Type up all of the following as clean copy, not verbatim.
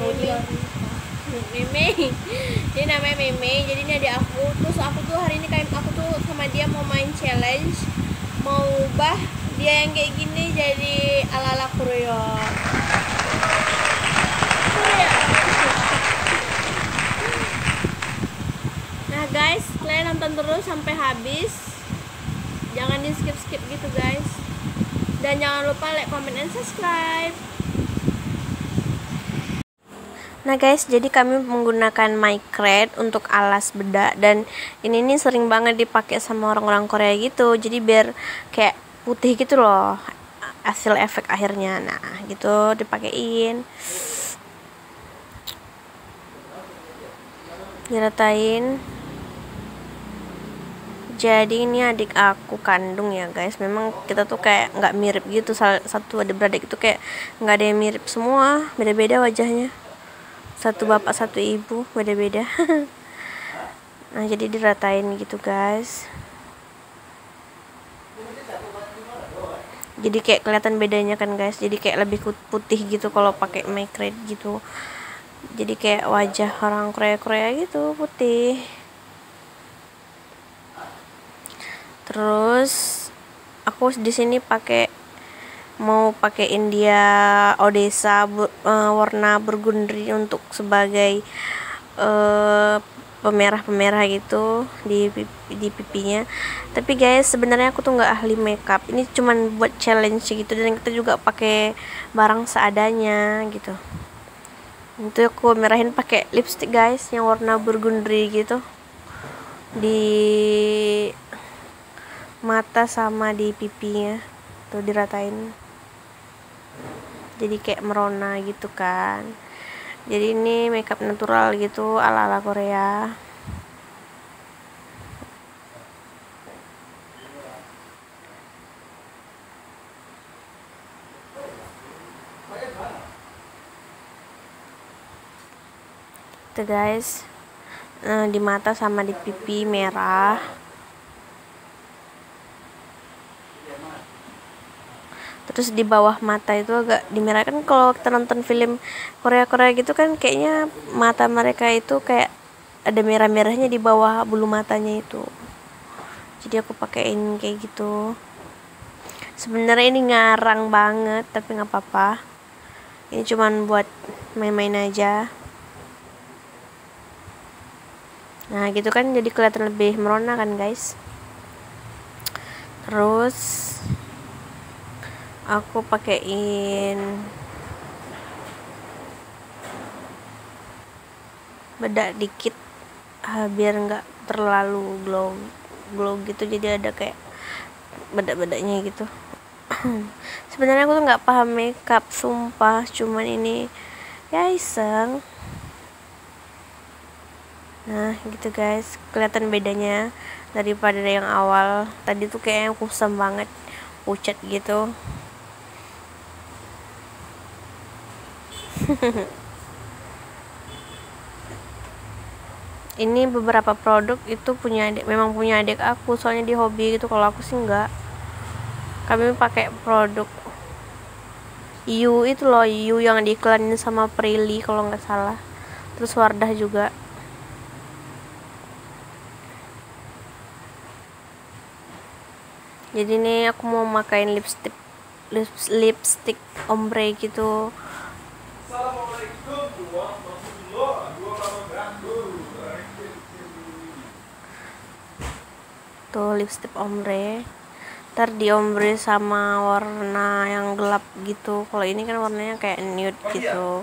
Mimi. Ini namanya Mimi. Jadi ini adik aku. Terus aku tuh hari ini kayak aku tuh sama dia mau main challenge, mau ubah dia yang kayak gini jadi ala-ala Korea. Nah guys, kalian nonton terus sampai habis. Jangan di skip-skip gitu guys. Dan jangan lupa like, comment, and subscribe. Nah guys, jadi kami menggunakan Minecraft untuk alas bedak, dan ini nih sering banget dipakai sama orang-orang Korea gitu. Jadi biar kayak putih gitu loh hasil efek akhirnya. Nah, gitu dipakein. Diratain. Jadi ini adik aku kandung ya guys. Memang kita tuh kayak nggak mirip gitu, satu adik beradik itu kayak nggak ada yang mirip semua, beda-beda wajahnya. Satu bapak satu ibu, beda-beda. Nah jadi diratain gitu guys. Jadi kayak kelihatan bedanya kan guys. Jadi kayak lebih putih gitu kalau pakai Minecraft gitu. Jadi kayak wajah orang Korea gitu putih. Terus aku di sini mau pakai India Odessa warna burgundy untuk sebagai pemerah gitu di pipinya. Tapi guys, sebenarnya aku tuh nggak ahli makeup. Ini cuman buat challenge gitu, dan kita juga pakai barang seadanya gitu. Itu aku merahin pakai lipstick guys yang warna burgundy gitu di mata sama di pipinya tuh diratain. Jadi kayak merona gitu kan. Jadi ini makeup natural gitu ala-ala Korea. Tuh guys, di mata sama di pipi merah. Terus di bawah mata itu agak dimerahkan. Kalau kita nonton film Korea gitu kan kayaknya mata mereka itu kayak ada merah-merahnya di bawah bulu matanya itu. Jadi aku pakein kayak gitu. Sebenarnya ini ngarang banget, tapi nggak apa-apa. Ini cuman buat main-main aja. Nah gitu kan jadi kelihatan lebih merona kan guys. Terus aku pakein bedak dikit biar nggak terlalu glow gitu. Jadi ada kayak bedak-bedaknya gitu. Sebenarnya aku tuh nggak paham makeup sumpah, cuman ini ya iseng. Nah gitu guys, kelihatan bedanya daripada yang awal. Tadi tuh kayaknya kusam banget, pucat gitu. Ini beberapa produk itu memang punya adik aku, soalnya dia hobi gitu. Kalau aku sih enggak. Kami pakai produk Yu itu loh, Yu yang diiklanin sama Prilly kalau nggak salah. Terus Wardah juga. Jadi nih aku mau makain lipstick ombre gitu. Tuh lipstick ombre. Ntar di ombre sama warna yang gelap gitu. Kalau ini kan warnanya kayak nude gitu.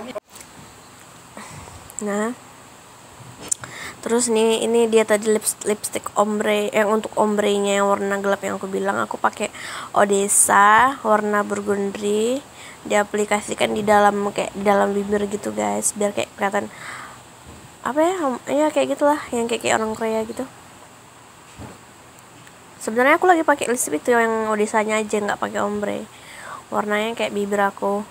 Nah, terus nih ini dia tadi lipstick ombre yang untuk ombrenya yang warna gelap yang aku bilang. Aku pakai Odessa warna burgundy, diaplikasikan di dalam bibir gitu guys, biar kayak kelihatan apa ya kayak gitulah, yang kayak orang Korea gitu. Sebenarnya aku lagi pakai lipstick itu yang Odessanya aja, nggak pakai ombre. Warnanya kayak bibir aku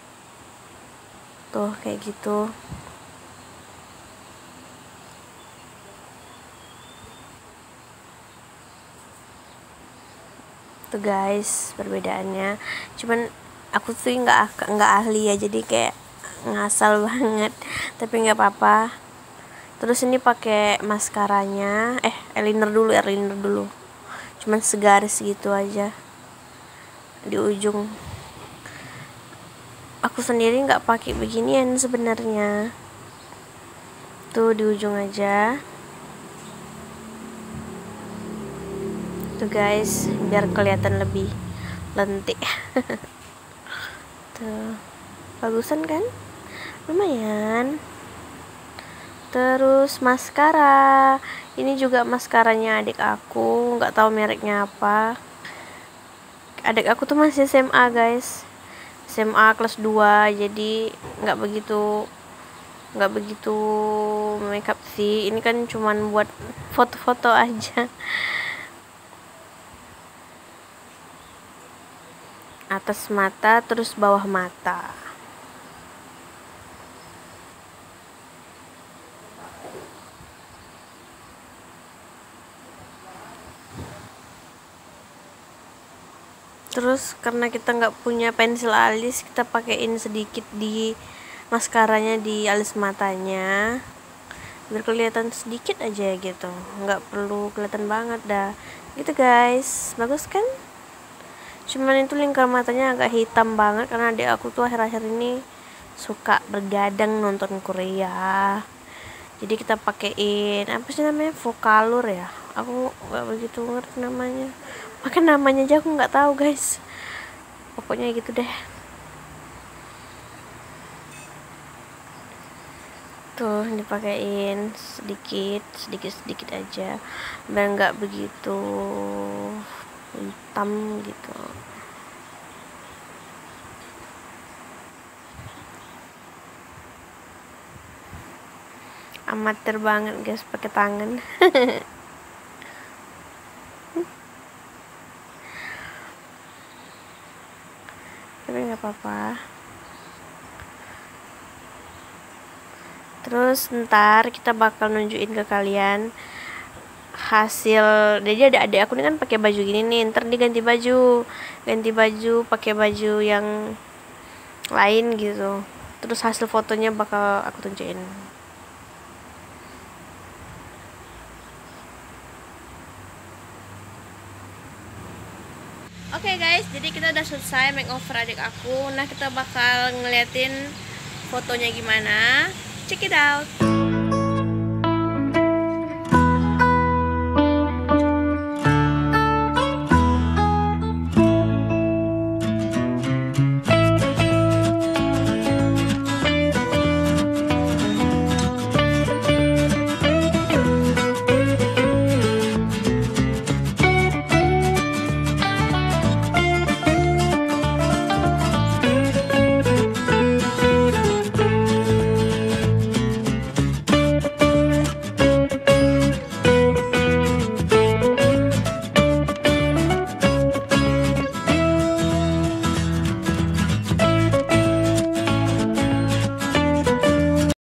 tuh kayak gitu. Tuh guys perbedaannya. Cuman aku tuh nggak ahli ya, jadi kayak ngasal banget, tapi nggak apa-apa. Terus ini pakai maskaranya, eyeliner dulu, cuman segaris gitu aja di ujung. Aku sendiri nggak pakai beginian sebenarnya, tuh di ujung aja tuh guys, biar kelihatan lebih lentik. Tuh, bagusan kan, lumayan. Terus maskara, ini juga maskaranya adik aku, nggak tahu mereknya apa. Adik aku tuh masih SMA guys, SMA kelas 2, jadi nggak begitu makeup sih. Ini kan cuman buat foto-foto aja. Atas mata, terus bawah mata. Terus karena kita nggak punya pensil alis, kita pakein sedikit di maskaranya di alis matanya, biar kelihatan sedikit aja gitu, nggak perlu kelihatan banget dah gitu guys. Bagus kan? Cuman itu lingkar matanya agak hitam banget karena adik aku tuh akhir-akhir ini suka bergadang nonton Korea, jadi kita pakein apa sih namanya, Vocalour ya, aku nggak begitu ngerti namanya, makan namanya aja aku nggak tahu guys, pokoknya gitu deh. Tuh dipakein sedikit aja biar nggak begitu hitam gitu. Amatir banget guys pakai tangan. Tapi nggak apa-apa. Terus ntar kita bakal nunjukin ke kalian hasil. Jadi ada adik aku ini kan pakai baju gini nih, ntar dia ganti baju pakai baju yang lain gitu. Terus hasil fotonya bakal aku tunjukin. Oke guys, jadi kita udah selesai makeover adik aku. Nah kita bakal ngeliatin fotonya gimana. Check it out.